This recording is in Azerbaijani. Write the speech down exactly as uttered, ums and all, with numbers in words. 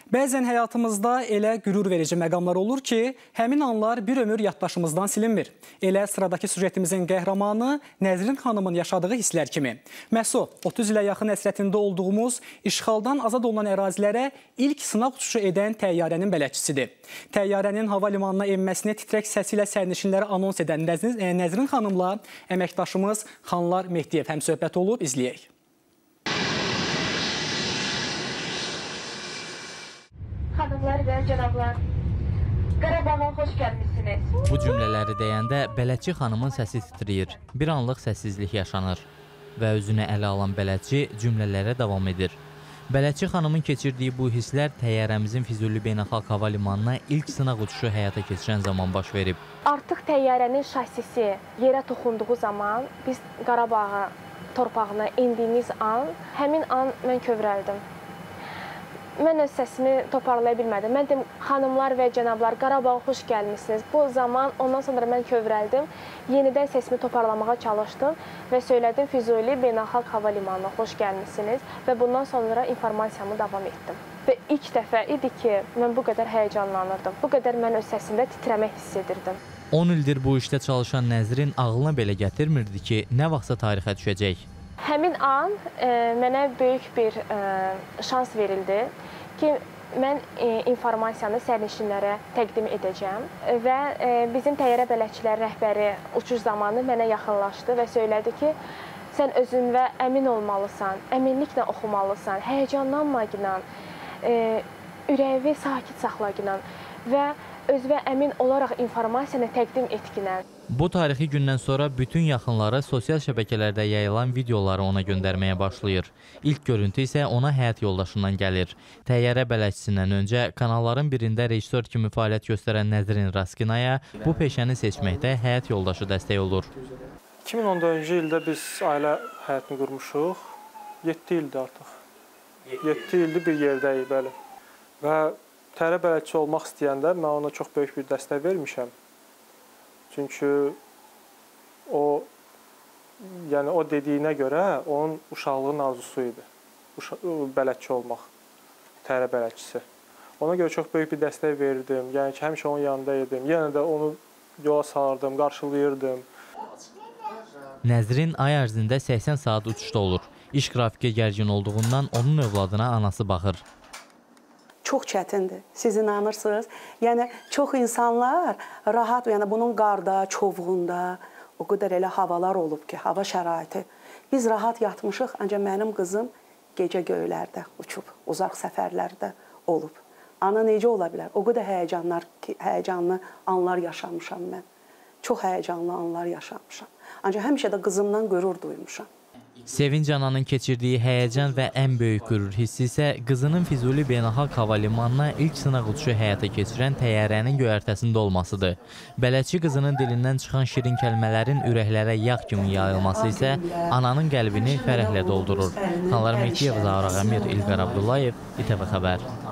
Bəzən həyatımızda elə qürur verici məqamlar olur ki, həmin anlar bir ömür yaddaşımızdan silinmir. Elə sıradakı süjetimizin qəhrəmanı Nəzrin xanımın yaşadığı hisslər kimi. Məhz o, otuz ilə yaxın əsrətində olduğumuz işğaldan azad olunan ərazilərə ilk sınaq uçuşu edən təyyarənin bələdçisidir. Təyyarənin hava limanına enməsini titrək səsi ilə sərnişinləri anons edən Nəzrin xanımla əməkdaşımız Xanlar Mehdiyev həmsöhbət olub, izləyək. Xanımlar və cənablar, Qarabağa xoş gəlmişsiniz. Bu cümlələri deyəndə bələdçi xanımın səsi titrəyir. Bir anlıq səssizlik yaşanır və özünə ələ alan bələdçi cümlələrə davam edir. Bələdçi xanımın keçirdiyi bu hisslər təyyarəmizin Füzuli Beynəlxalq Hava Limanına ilk sınaq uçuşu həyata keçirən zaman baş verib. Artıq təyyarənin şasisi yerə toxunduğu zaman biz Qarabağa torpağına indiyimiz an, həmin an mən kövrəldim. Mən öz səsimi toparlaya bilmədim. Mən deyim, xanımlar və cənablar, Qarabağa xoş gəlmişsiniz. Bu zaman, ondan sonra mən kövrəldim. Yenidən səsimi toparlamağa çalışdım və söylədim, Füzuli Beynəlxalq Hava Limanına xoş gəlmişsiniz və bundan sonra informasiyamı davam etdim. Və ilk dəfə idi ki, mən bu qədər həyəcanlanırdım. Bu qədər mən öz səsimdə titrəmək hiss edirdim. on ildir bu işdə çalışan Nəzrin ağlına belə gətirmirdi ki, nə vaxtsa tarixə düşəcək. Həmin an e, mənə böyük bir e, şans verildi ki, mən e, informasiyanı sərnişinlərə təqdim edəcəm və e, bizim təyyarə bələdçiləri rəhbəri uçuş zamanı mənə yaxınlaşdı və söylədi ki, sən özünə əmin olmalısan, əminliklə oxumalısan, həyəcanlanma, e, ürəyi sakit saxla və özünə əmin olaraq informasiyanı təqdim etginən. Bu tarixi gündən sonra bütün yaxınları sosial şəbəkələrdə yayılan videoları ona göndərməyə başlayır. İlk görüntü isə ona həyat yoldaşından gəlir. Təyyarə bələdçisindən öncə kanalların birində rejissor kimi fəaliyyət göstərən Nəzrin Raskinaya bu peşəni seçməkdə həyat yoldaşı dəstək olur. iki min on dördüncü ildə biz ailə həyatını qurmuşuq. yeddi ildir artıq. yeddi ildir bir yerdəyik, bəli. Və təyyarə bələdçisi olmaq istəyəndə mən ona çox böyük bir dəstək vermişəm. Çünki o, yəni o dediyinə görə onun uşaqlığın arzusu idi. Bələdçi olmaq, təyyarə bələdçisi. Ona görə çox böyük bir dəstək verirdim. Yəni ki, həmişə onun yanında idim. Yenə də onu yola salırdım, qarşılayırdım. Nəzrin ay ərzində səksən saat uçuşda olur. İş qrafiki gərgin olduğundan onun övladına anası baxır. Çox çətindir. Siz inanırsınız. Yəni, çox insanlar rahat, yəni bunun qarda, çovğunda o qədər elə havalar olub ki, hava şəraiti. Biz rahat yatmışıq, ancaq mənim qızım gecə göylərdə uçub, uzaq səfərlərdə olub. Ana necə ola bilər? O qədər həyəcanlar, həyəcanlı anlar yaşamışam mən. Çox həyəcanlı anlar yaşamışam. Ancaq həmişə də qızımdan qürur duymuşam. Sevinc ananın keçirdiyi həyəcan və ən böyük qürur hissi isə qızının Füzuli Beynəlxalq Hava Limanına ilk sınaq uçuşu həyata keçirən təyyarənin göyərtəsində olmasıdır. Bələdçi qızının dilindən çıxan şirin kəlmələrin ürəklərə yağ kimi yayılması isə ananın qəlbini fərəhlə doldurur. Xanlar Mehdiyev, Zaur Ağamir, İlqar Abdullayev, İTV Xəbər.